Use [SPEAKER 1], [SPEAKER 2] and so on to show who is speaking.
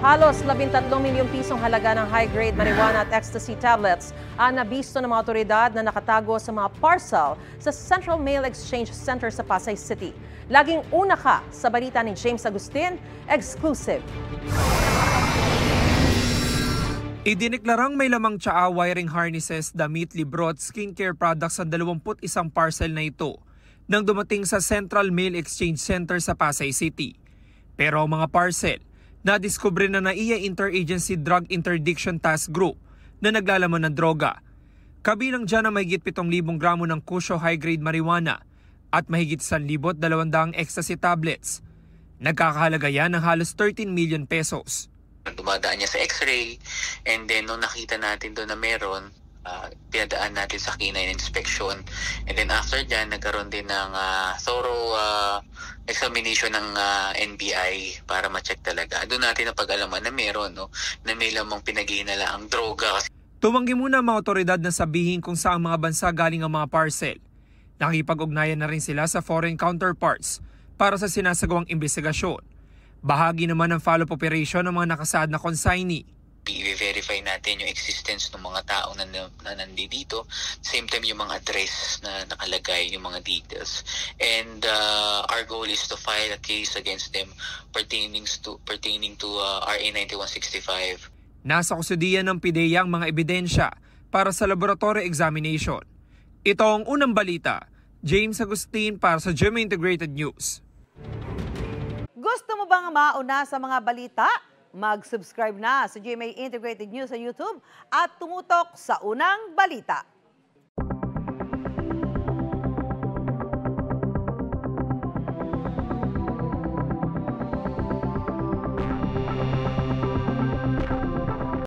[SPEAKER 1] Halos 13 milyong pisong halaga ng high-grade marijuana at ecstasy tablets ang nabisto ng mga otoridad na nakatago sa mga parcel sa Central Mail Exchange Center sa Pasay City. Laging una ka sa balita ni James Agustin, exclusive.
[SPEAKER 2] Idineklarang may lamang tsaa, wiring harnesses, damit, libro at skincare products ang 21 parcel na ito nang dumating sa Central Mail Exchange Center sa Pasay City. Pero ang mga parcel, nadiskubre na NAIA Interagency Drug Interdiction Task Group na naglalaman ng droga. Kabilang dyan ang mahigit 7,000 gramo ng Kusho high-grade marijuana at mahigit 1,200 ecstasy tablets. Nagkakahalaga yan ng halos 13 million pesos.
[SPEAKER 3] Dumadaan niya sa x-ray and then nung nakita natin doon na meron, pinadaan natin sa canine inspection. And then after dyan, nagkaroon din ng thorough examination ng NBI para ma-check talaga. Doon natin napag-alaman na meron, no, na may lamang pinaghihinala ang droga.
[SPEAKER 2] Tumanggi muna ang mga otoridad na sabihin kung saan mga bansa galing ang mga parcel. Nakipag-ugnayan na rin sila sa foreign counterparts para sa sinasagawang investigasyon. Bahagi naman ng follow-up operation ng mga nakasaad na consignee.
[SPEAKER 3] I-verify natin yung existence ng mga tao na nandito. Same time yung mga address na nakalagay, yung mga details. And our goal is to file a case against them pertaining to RA 9165.
[SPEAKER 2] Nasa kusudian ng PIDEA ang mga ebidensya para sa laboratory examination. Ito ang unang balita. James Agustin para sa GMA Integrated News.
[SPEAKER 4] Gusto mo bang mauna sa mga balita? Mag-subscribe na sa GMA Integrated News sa YouTube at tumutok sa unang balita.